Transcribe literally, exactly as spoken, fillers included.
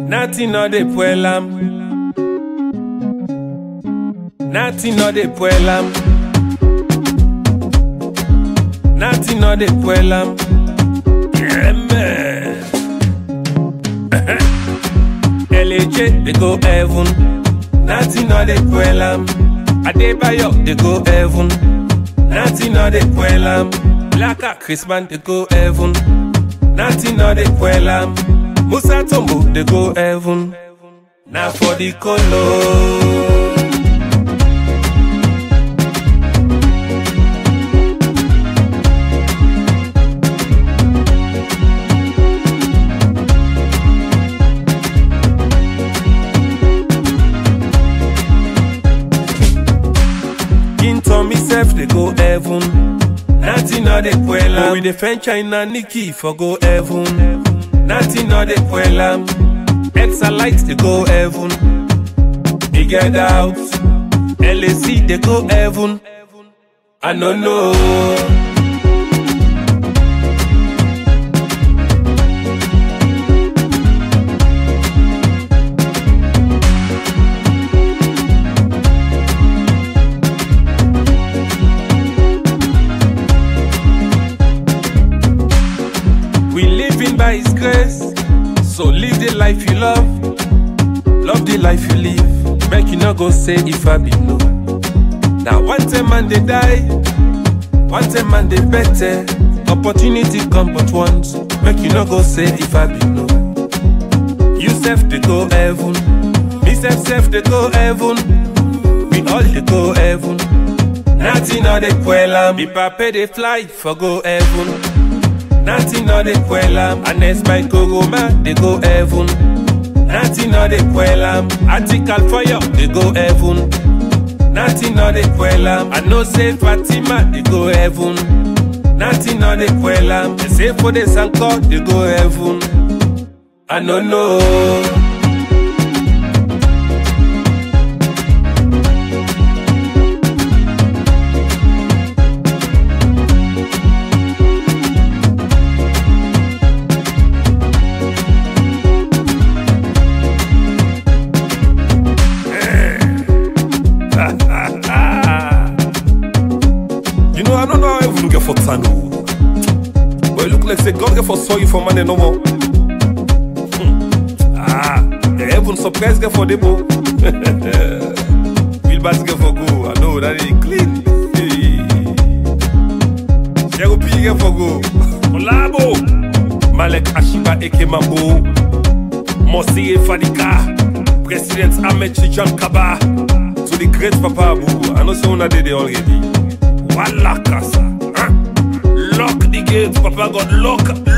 Nothing no de puelam. Nothing no de puelam. Nothing no de puelam. Yeah, man. L A J, they go heaven. Nothing no de puelam. Adebayo, they go heaven. Nothing no de puelam. Blacka, Chrisman, they go heaven. Nothing no de puelam. Musa Tombo, they go heaven. Now for the color. Myself they go heaven. Nothing no de puelam. We defend China Nikki for go heaven. Nothing no de puelam. Exalites they go heaven. They get out. L A C they go heaven. I don't know. By His grace, so live the life you love, love the life you live. Make you not go say if I be low. Now one time man they die, one time man they better. Opportunity come but once. Make you not go say if I be low. You self they go heaven, me self self they go heaven. We all they go heaven. Nothing no de puelam. Me papa they fly for go heaven. Nothing no de puelam. And next by Kogoma, they go heaven. Nothing no de puelam. Article fire, they go heaven. Nothing no de puelam. I know say Fatima, they go heaven. Nothing no de puelam. They say for the Sanko, they go heaven. I don't know. I don't know how heaven get for Tanu. But it look like say God get for saw you for money no more. Hmm. Ah, the heaven surprise get for the bow. Will Bats get for go. I know that is clean. Jago P get for go. Olabo. Malek Ashiba Eke Mambo. Mosi Fadika. President Ahmed Chijan Kaba. To the great Papa Abu. I know say una did it already. Walla casa, huh? Lock the gates, Papa God lock